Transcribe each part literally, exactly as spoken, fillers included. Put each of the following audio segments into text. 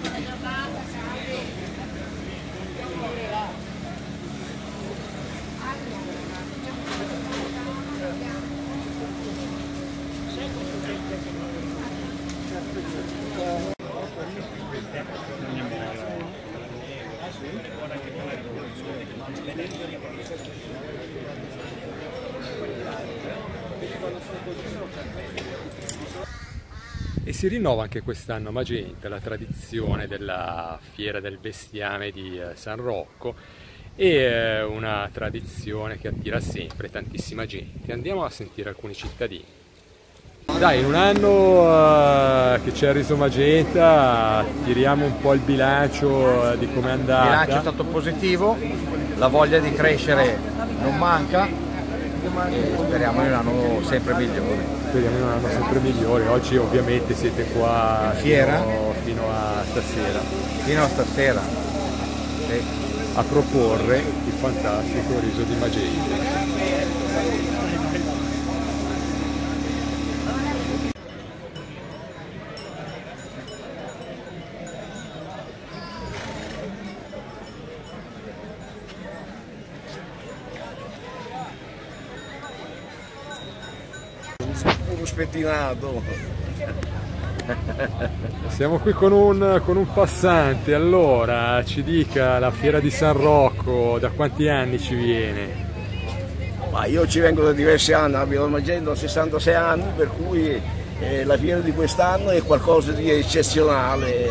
E si rinnova anche quest'anno a Magenta la tradizione della Fiera del Bestiame di San Rocco, e una tradizione che attira sempre tantissima gente. Andiamo a sentire alcuni cittadini. Dai, in un anno uh, che ci ha reso Magenta, tiriamo un po' il bilancio di come è andata. Il bilancio è stato positivo, la voglia di crescere non manca e speriamo in un anno sempre migliore. Speriamo in un anno sempre migliore. Oggi ovviamente siete qua Fiera? Fino, fino a stasera. Fino a stasera. Sì. A proporre il fantastico riso di Magenta. Uno spettinato. Siamo qui con un, con un passante. Allora, ci dica, la Fiera di San Rocco da quanti anni ci viene? Ma io ci vengo da diversi anni, abito a Magenta da sessantasei anni, per cui eh, la fiera di quest'anno è qualcosa di eccezionale,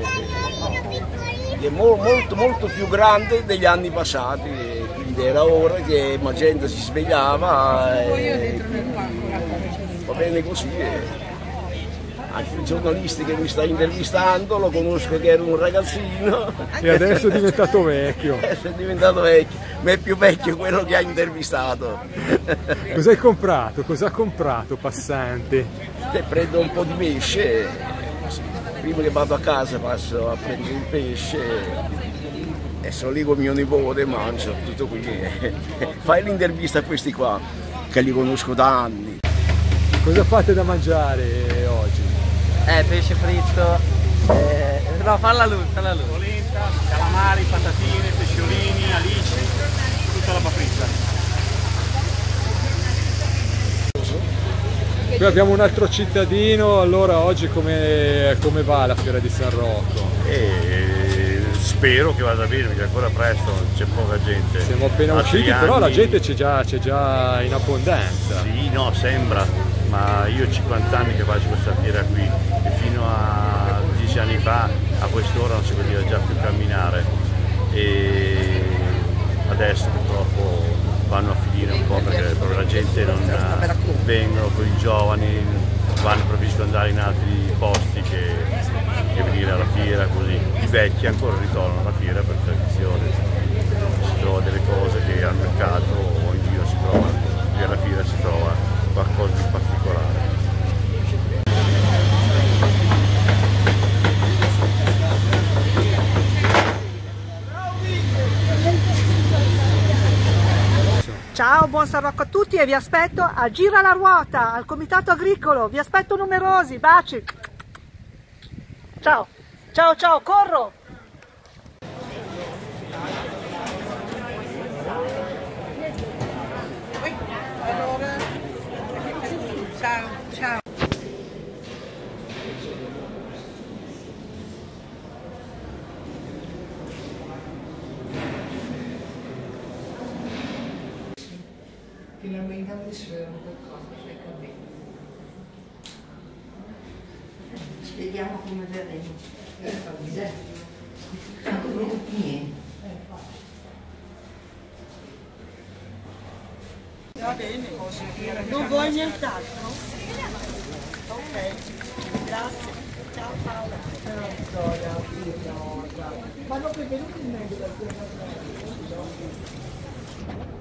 è mo molto molto più grande degli anni passati, quindi era ora che Magenta si svegliava e va bene così. Anche il giornalista che mi sta intervistando lo conosco che era un ragazzino e adesso è diventato vecchio. Adesso è diventato vecchio, ma è più vecchio quello che ha intervistato. Cosa hai comprato? Cosa ha comprato passante? Te prendo un po' di pesce, prima che vado a casa passo a prendere il pesce e sono lì con mio nipote e mangio tutto qui. Fai l'intervista a questi qua che li conosco da anni. Cosa fate da mangiare oggi? Eh, pesce fritto, eh, no, falla lui, falla lui. Polenta, calamari, patatine, pesciolini, alici, tutta roba fritta. Qui abbiamo un altro cittadino. Allora, oggi come, come va la Fiera di San Rocco? E spero che vada bene perché è ancora presto, c'è poca gente. Siamo appena usciti, anni... però la gente c'è già, c'è già in abbondanza. Sì, no, sembra, ma io ho cinquanta anni che faccio questa fiera qui e fino a dieci anni fa a quest'ora non si poteva già più camminare e adesso purtroppo vanno a finire un po' perché proprio la gente non vengono, con i giovani vanno, preferiscono andare in altri posti che, che venire alla fiera così. I vecchi ancora ritornano alla fiera per tradizione, si trova delle cose che al mercato o in giro si trovano, qui alla fiera si trova qualcosa di particolare. Ciao, buon San Rocco a tutti e vi aspetto a Gira la Ruota, al Comitato Agricolo, vi aspetto numerosi, baci! Ciao, ciao, ciao, corro! Ciao, ciao! Finalmente avrei sferato qualcosa, sai capito. Ci vediamo come verremo. Eh, fammi vedere. Tanto non niente. Va bene, non vuoi nient'altro? Ok, grazie. Ciao Paola. Ciao, ma non è venuto in meglio da